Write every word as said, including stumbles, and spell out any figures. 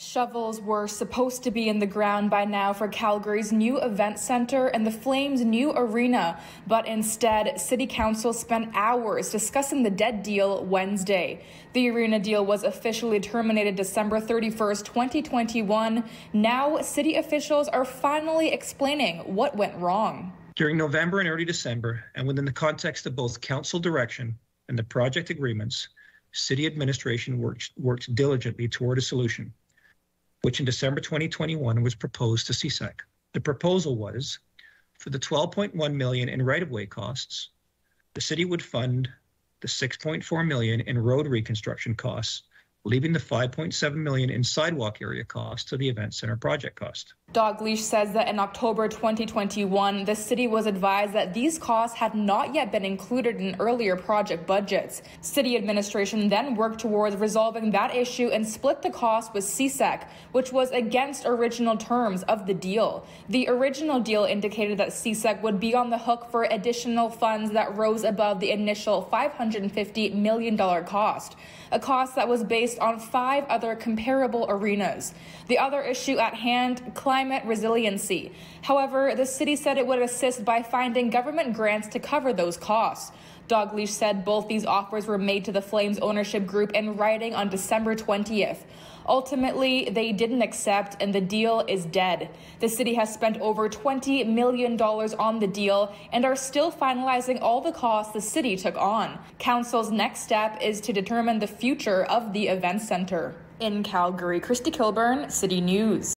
Shovels were supposed to be in the ground by now for Calgary's new event centre and the Flames' new arena, but instead, City Council spent hours discussing the dead deal Wednesday. The arena deal was officially terminated December thirty-first, twenty twenty-one. Now, city officials are finally explaining what went wrong. During November and early December, and within the context of both council direction and the project agreements, city administration worked, worked diligently toward a solution, which in December twenty twenty-one was proposed to C S E C. The proposal was, for the twelve point one million dollars in right-of-way costs, the city would fund the six point four million dollars in road reconstruction costs, leaving the five point seven million dollars in sidewalk area costs to the event center project cost. Dalgleish says that in October twenty twenty-one, the city was advised that these costs had not yet been included in earlier project budgets. City administration then worked towards resolving that issue and split the cost with C S E C, which was against original terms of the deal. The original deal indicated that C S E C would be on the hook for additional funds that rose above the initial five hundred fifty million dollars cost, a cost that was based on five other comparable arenas. The other issue at hand, climate resiliency. However, the city said it would assist by finding government grants to cover those costs. Dalgleish said both these offers were made to the Flames ownership group in writing on December twentieth. Ultimately, they didn't accept, and the deal is dead. The city has spent over twenty million dollars on the deal and are still finalizing all the costs the city took on. Council's next step is to determine the future of the event center. In Calgary, Christy Kilburn, City News.